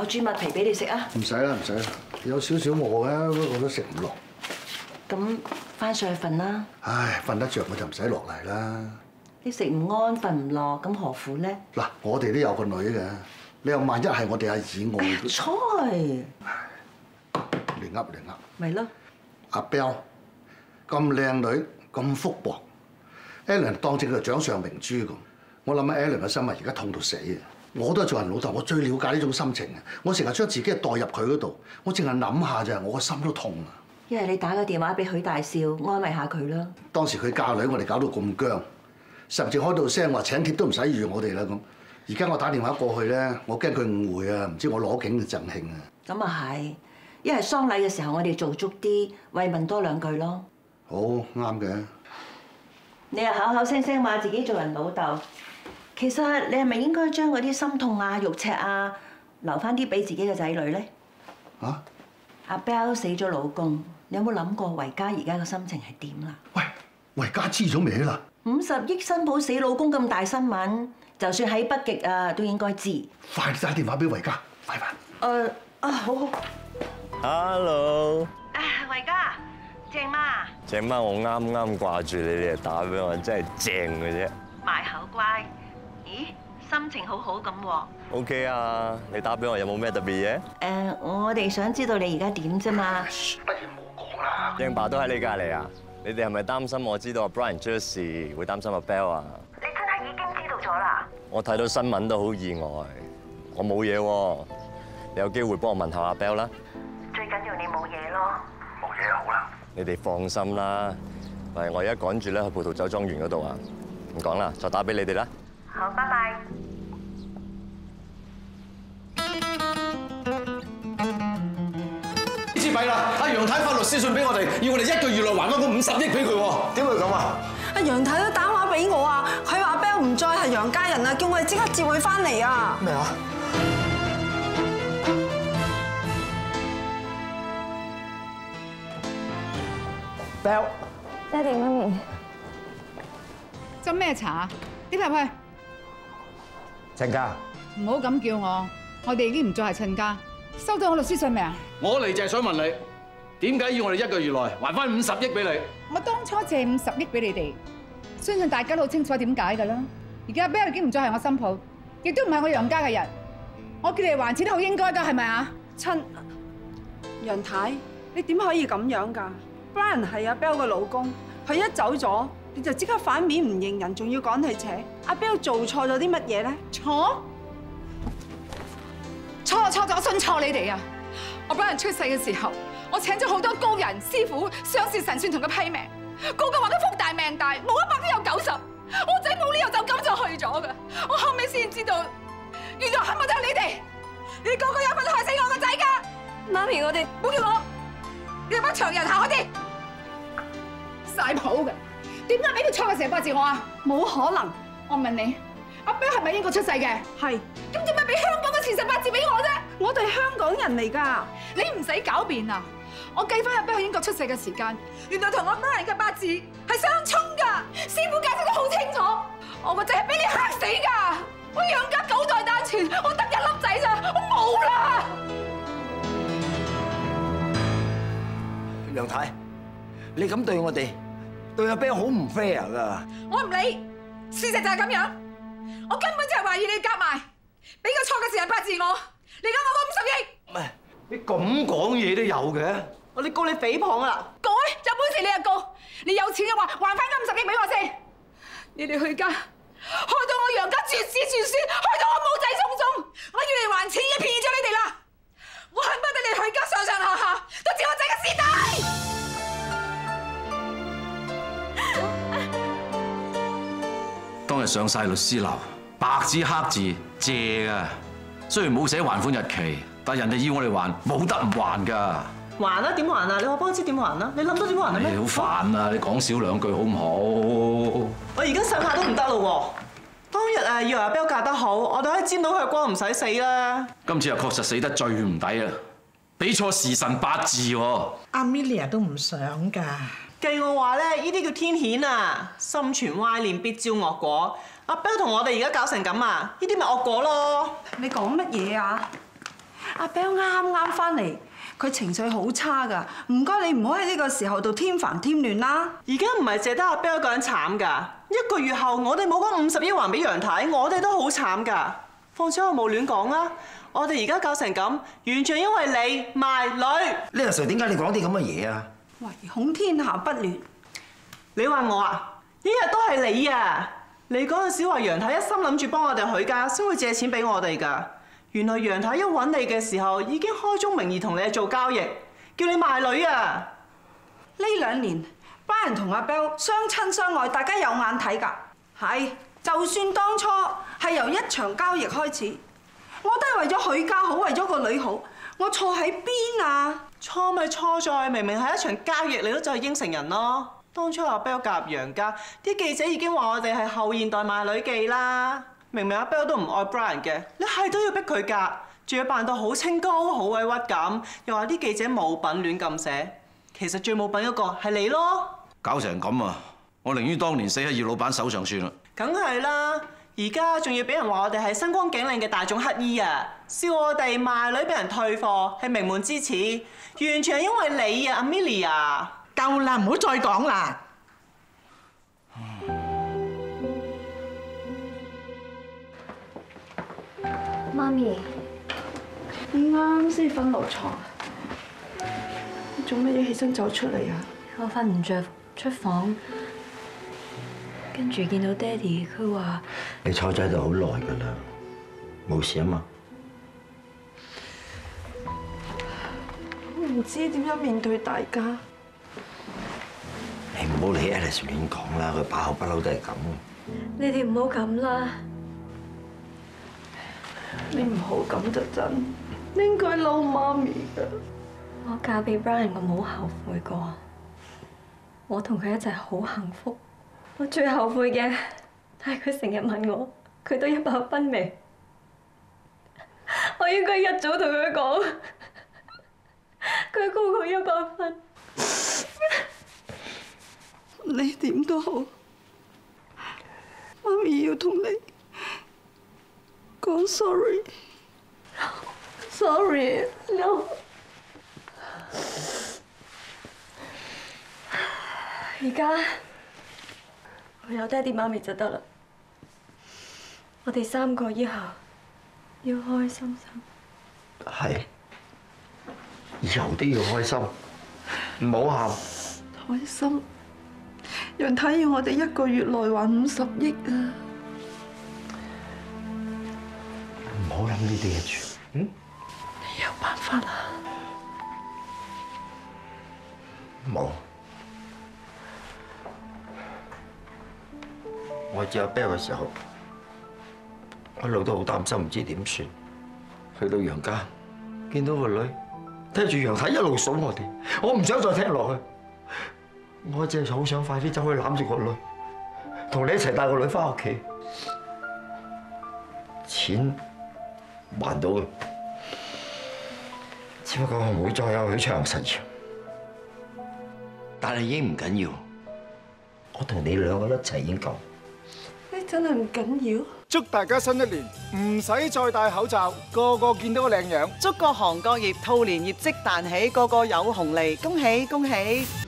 我煮麥皮俾你食啊！ 唔使啦，唔使啦，有少少餓嘅，不過都食唔落。 咁翻上去瞓啦。 唉，瞓得着我就唔使落嚟啦。 你食唔安，瞓唔落，咁何苦咧？ 嗱，我哋都有個女嘅，你又萬一係我哋阿姨我， 菜亂噏。 咪咯。 阿 Bell 咁靚女，咁福薄 ，Ellen 當正佢掌上明珠咁。我諗下 Ellen 嘅心啊，而家痛到死啊！我都係做人老豆，我最了解呢種心情啊！我成日將自己代入佢嗰度，我淨係諗下咋，我個心都痛啊！ 一係你打個電話俾許大少安慰下佢啦。 當時佢嫁女，我哋搞到咁僵，甚至開到聲話請帖都唔使預我哋啦咁。而家我打電話過去咧，我驚佢誤會啊，唔知我攞景定贈慶啊！ 咁啊係，一係喪禮嘅時候，我哋做足啲，慰問多兩句咯。 好啱嘅。 你又口口聲聲話自己做人老豆，其實你係咪應該將嗰啲心痛啊、肉赤啊留翻啲俾自己嘅仔女咧？ 啊？ 阿 Bell 死咗老公，你有冇諗過維嘉而家嘅心情係點啦？ 喂，維嘉知咗未啦 ？50億新抱死老公咁大新聞，就算喺北極啊都應該知。 快啲打電話俾維嘉，快！ 好。 Hello。 維嘉，鄭媽。 鄭媽，我啱啱掛住你哋打俾我，真係正嘅啫。 賣口乖。咦？心情好好咁喎。 OK 啊，你打俾我有冇咩特別嘢？ 我哋想知道你而家點啫嘛。 不如冇講啦。 鄭爸都喺你隔離啊？你哋係咪擔心我知道阿 Brian 出事，會擔心阿 Bell 啊？ 你真係已經知道咗啦？ 我睇到新聞都好意外，我冇嘢喎。你有機會幫我問下阿 Bell 啦。 最緊要你冇嘢咯。 冇嘢好啦。 你哋放心啦。喂，我而家趕住咧去葡萄酒莊園嗰度啊。唔講啦，再打俾你哋啦。 好，拜拜。 呢次弊啦！阿楊太發律師信俾我哋，要我哋1個月內還翻嗰50億俾佢喎。點會咁啊？ 阿楊太都打電話俾我啊，佢話阿 Bell 唔再係楊家人啊，叫我哋即刻接佢翻嚟啊！ 咩啊？Bell， 爹哋媽咪， 斟咩茶啊？啲入去。 陳家， 唔好咁叫我，我哋已經唔再係親家。收到我律師信未啊？ 我嚟就係想問你，點解要我哋1個月內還翻50億俾你？ 我當初借50億俾你哋，相信大家都好清楚點解㗎啦。而家 Bell 已經唔再係我新抱，亦都唔係我楊家嘅人。我叫你哋還錢都好應該㗎，係咪啊？ 楊太，你點可以咁樣㗎？Brian 係阿 Bell 嘅老公，佢一走咗，你就即刻反面唔認人，仲要趕佢扯。阿 Bell 做錯咗啲乜嘢咧？ 錯咗，我信錯你哋啊！我 Brian 出世嘅時候，我請咗好多高人師傅、上士神算同佢批命，個個話佢福大命大，冇100都有90。我仔冇理由就咁就去咗㗎。我後尾先知道，原來係咪就係你哋？你個個有份害死我個仔㗎！ 媽咪，我哋唔好叫我，你班長人行開啲，晒譜嘅。點解俾佢錯嘅成8字我啊？ 冇可能！ 我問你，阿 Bell 係咪英國出世嘅？ 係。 咁點解俾香港嘅前18字俾我啫？ 我哋香港人嚟㗎， 你唔使狡辯啊！我計翻阿 Bell 喺英國出世嘅時間，原來同阿 Brian 嘅8字係相沖㗎。師傅解釋得好清楚，我個仔係俾你嚇死㗎！我楊家9代單傳，我得1粒仔咋，我冇啦！ 楊太，你咁對我哋，對阿 Bell 好唔 fair 㗎。 我唔理，事實就係咁樣。我根本就係懷疑你夾埋，俾個錯嘅時辰8字我，你而家我50億。 唔係，你咁講嘢都有嘅。 我哋告你誹謗啊！ 改，有本事你就告，你有錢嘅話還翻50億俾我先。你哋去家，害到我楊家絕子絕孫，害到我冇仔送終，我要嚟還錢已經騙咗你哋啦！我恨不得你去家上上下下都照我仔嘅屍體。 當日上晒律師樓，白紙黑字借㗎，雖然冇寫還款日期，但人哋要我哋還，冇得唔還㗎。 還啦，點還啊？你話幫我知點還啦？你諗到點還啊？咩？ 你好煩啊！你講少兩句好唔好？ 我而家想下都唔得咯喎！當日啊，以為阿 Bell 嫁得好，我哋可以沾到佢光唔使死啦。 今次又確實死得最唔抵啦，俾錯時辰8字喎。 阿 Milia 都唔想㗎。 計我話咧，呢啲叫天譴啊！心存歪念必招惡果。阿 Bell 同我哋而家搞成咁啊，呢啲咪惡果咯！你講乜嘢啊？ 阿 Bell 啱啱翻嚟，佢情緒好差㗎。唔該，你唔好喺呢個時候度添煩添亂啦。 而家唔係淨係得阿 Bell 一個人慘㗎，一個月後我哋冇嗰50億還俾楊太，我哋都好慘㗎。況且我冇亂講啊，我哋而家搞成咁，完全因為你賣女。 呢個時候點解你講啲咁嘅嘢啊？ 唯恐天下不亂。 你話我啊，一日都係你啊！你嗰陣時話楊太一心諗住幫我哋許家，先會借錢俾我哋㗎。原來楊太一揾你嘅時候，已經開宗明義同你做交易，叫你賣女啊！ 呢2年，Brian 同阿 Bell 相親相愛，大家有眼睇㗎。係，就算當初係由一場交易開始，我都係為咗許家好，為咗個女好。我錯喺邊啊？ 錯咪錯在明明係一場交易，你都走去應承人咯。當初阿 Bell 嫁入楊家，啲記者已經話我哋係後現代賣女記啦。明明阿 Bell 都唔愛 Brian 嘅，你係都要逼佢嫁，仲要扮到好清高、好委屈咁，又話啲記者冇品亂咁寫。其實最冇品嗰個係你咯。 搞成咁啊！我寧願當年死喺葉老闆手上算啦。 梗係啦，而家仲要俾人話我哋係身光頸靚嘅大眾乞衣啊！笑我哋賣女俾人退貨係名門之恥，完全係因為你啊 ，Amelia。 夠啦，唔好再講啦。 媽咪， 啱啱先瞓落床，你做乜嘢起身走出嚟啊？ 我瞓唔着，出房，跟住見到爹哋，佢話你坐咗喺度好耐㗎啦，冇事啊嘛？ 我唔知點樣面對大家。 你唔好理 Alice 亂講啦，佢把口不嬲都係咁。 你哋唔好咁啦。 你唔好咁就真，你應該嬲媽咪㗎。 我嫁俾 Brian，我冇後悔過。我同佢一齊好幸福。我最後悔嘅係佢成日問我，佢都100分未？我應該一早同佢講，佢高過100分。 你點都好，媽咪要同你講 sorry。Sorry，no。 而家我有爹哋媽咪就得啦。我哋3個以後要開開心心。 係，以後都要開心，唔好喊。 開心。楊太要我哋1個月內還50億啊！ 唔好諗呢啲嘢住， 你有辦法啦？ 冇。我知阿 Bell 嘅時候，我一路都好擔心，唔知點算。去到楊家，見到個女，聽住楊太一路數我哋，我唔想再聽落去。我淨係好想快啲走去攬住個女，同你一齊帶個女翻屋企。錢還到嘅，只不過我唔會再有去長實場。但係已經唔緊要，我同你2個一齊已經夠。 你真係唔緊要。 祝大家新一年唔使再戴口罩，個個見到個靚樣。 祝各行各業兔年業績彈起，個個有紅利，恭喜恭喜！